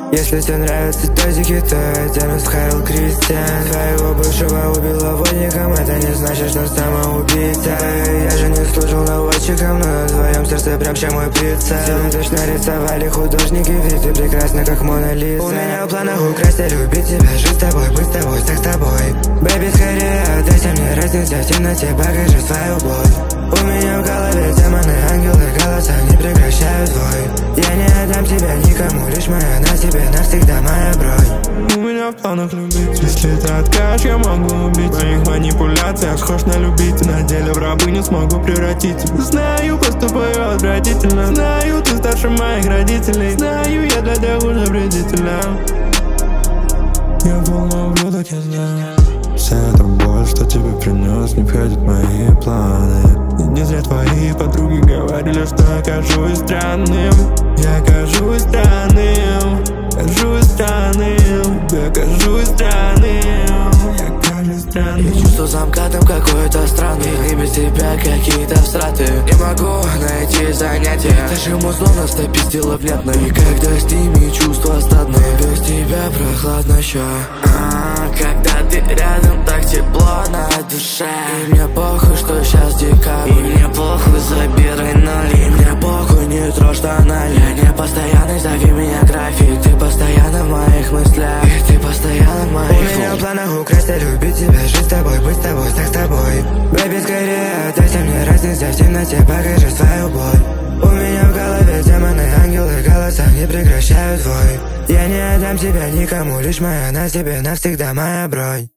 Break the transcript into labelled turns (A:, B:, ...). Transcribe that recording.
A: Если тебе нравятся тазики, то я тянусь в Хайл Кристиан. Своего бывшего убила водником, это не значит, что самоубийца. Я же не служил наводчиком, но на твоем сердце прям чем мой прицел. Тебя точно рисовали художники, ведь ты прекрасна, как Мона Лиза. У меня в планах украсть и любить тебя, жить с тобой, быть с тобой, так с тобой. Бэйби, скорее отдайся мне, разница в темноте, покажи свою боль. У меня в голове демоны, ангелы, голоса не прекращают вой. Я не отдам тебя никому, лишь моя на себе навсегда моя бронь.
B: У меня в планах любить. Если ты откажешь, я могу убить. В моих манипуляциях схож на любить. На деле в рабыню смогу превратить. Знаю, поступаю отвратительно. Знаю, ты старше моих родителей. Знаю, я для тебя уже вредителя. Я полный ублюдок, я знаю. Вся эта боль, что тебе принес, не входит в мои планы. И не зря твои подруги говорили, что я кажусь странным. Я кажусь странным, кажусь странным, я кажусь странным, я кажусь странным.
C: И чувство замкатым какой-то странный. И без тебя какие-то встраты. Не могу найти занятия. Даже музло нас допиздило внятно. И когда с ними чувства стадные. Без тебя прохладно еще. Когда ты рядом, так тепло на душе. И мне похуй, что сейчас декабрь. И мне похуй, забирай ноль. И мне похуй, не трожь тоннель. Я не постоянный, зови меня график. Ты постоянно в моих мыслях. И ты постоянно в моих.
A: У меня в планах украсть и любить тебя, жить с тобой, быть с тобой, так с тобой. Бэйби, скорее отдайся мне, разница в темноте, покажи свою боль. У меня в голове демоны, ангелы, голоса не прекращают вой. Я не отдам тебя никому, лишь моя на себе навсегда моя бронь.